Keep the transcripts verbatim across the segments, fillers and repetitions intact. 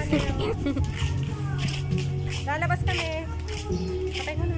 Lalabas kami. Patay mo na.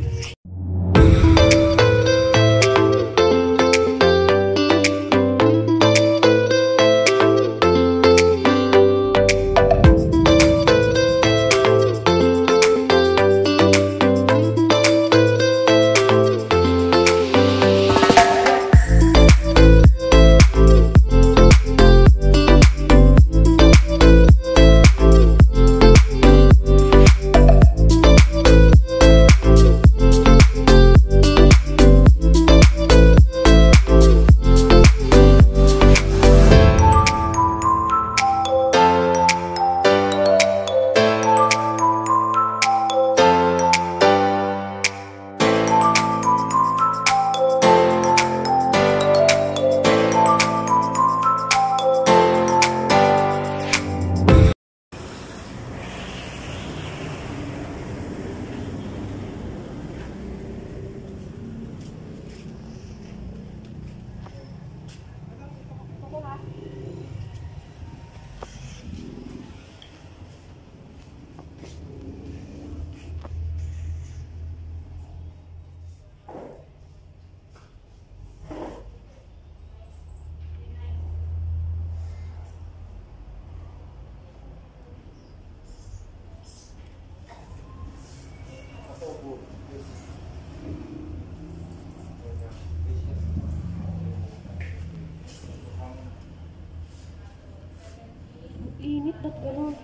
Init, ba't gano'n?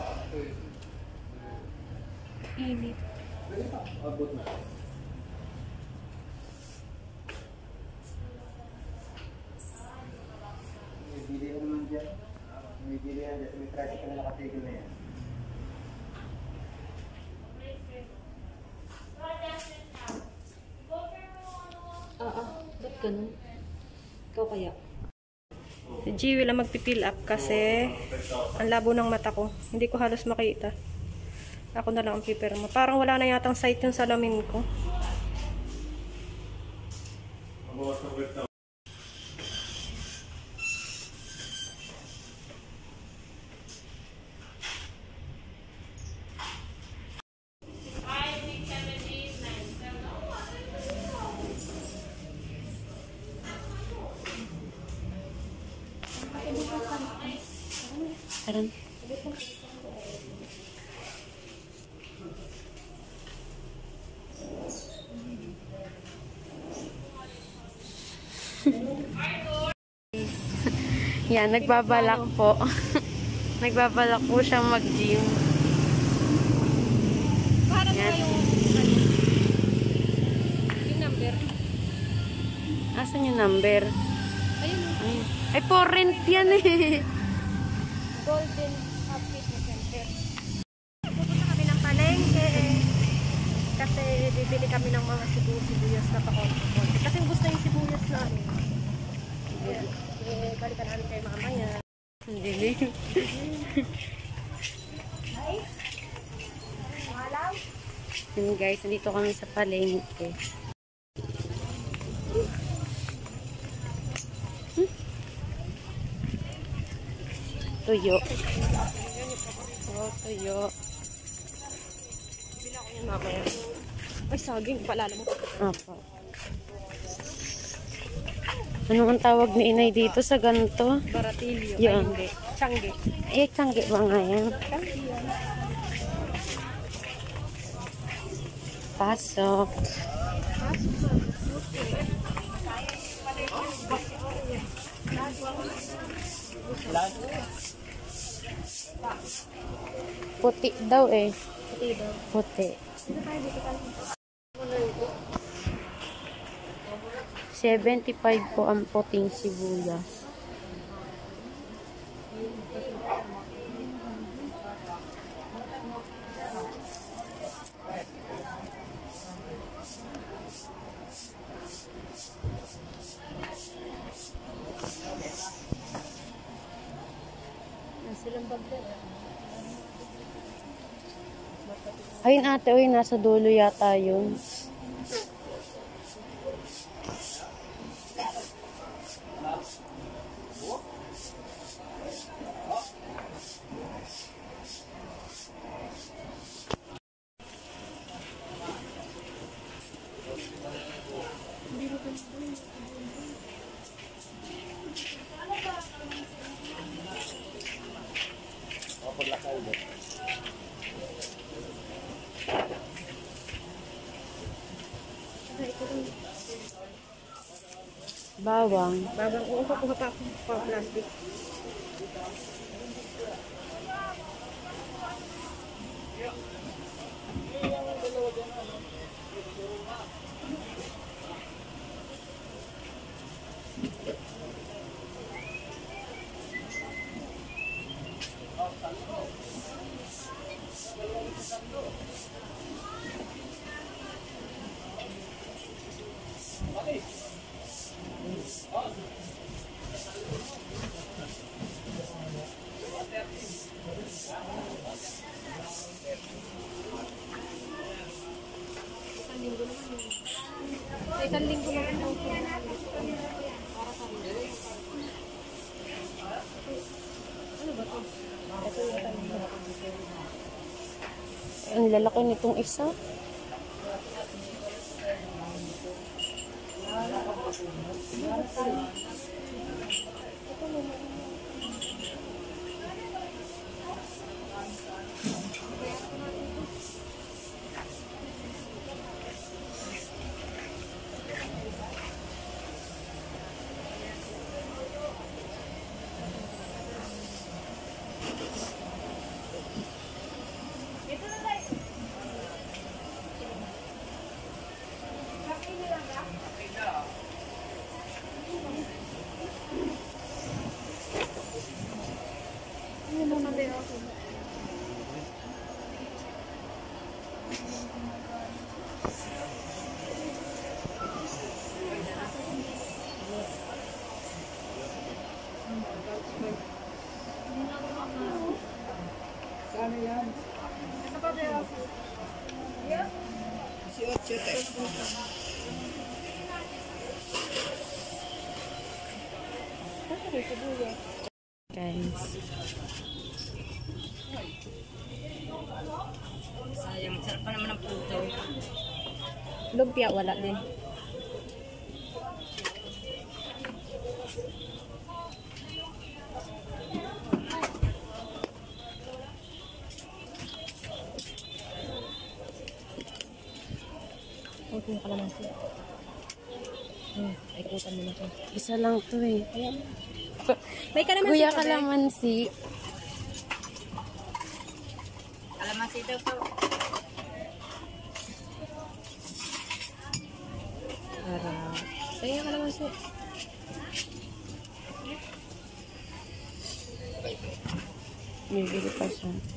Init. Abot na. May bili naman dyan. May bili yan dyan. May traffic na nakatigil na yan. Ah, ah. Ba't gano'n? Ikaw kaya? Si Jiwi lang magpipill up kasi ang labo ng mata ko. Hindi ko halos makita. Ako na lang ang pipirma. Parang wala na yatang sight yung salamin ko. Aran. Yan, nagbabalak po. Nagbabalak po siyang mag-gym. Yan. Yung number. Asan yung number? Ayun. Ayun. Ay, for rent yan eh. Golden Fitness Center. Pupunta kami ng palengke kasi bibili kami ng mga sibuyas na pakonti-konti. Kasi gusto yung sibuyas namin. Ayan. Eh, balikan namin kayo mamaya. Hindi. Yun guys, dito kami sa palengke. Tuyo. Oh, tuyo. Bila ko yan mamaya. Ay, saging. Paalala mo. Apo. Ano ang tawag ni inay dito sa ganito? Baratilyo. Yan. Ay, Tiangge. Eh, tiangge ba nga yan? Pasok. Puti daw eh. Puti daw. Puti. seventy-five po ang puting sibuyas. Ayun ate, oy, nasa dulo yata yun. Bawang. Bawang, oo, kukuha pa ako pa plastic. Sa isang linggo lang ito. Para sa ano ba ito? Ito yung tanong. Ang lalaki nitong isa. Ano na ba ako? Kano yan? Ito pa ba ako? Si Ocho, te. Guys. Sayang, sarap pa naman ang puto. Lumpia, wala din. Huwag yung kalamansi. Hmm, ikutan mo na ito. Isa lang to eh. Ayan. May kalamansi Kuya ka ba? kalamansi. Kalamansi daw to. Harap. Kaya kalamansi. May bili pa siya.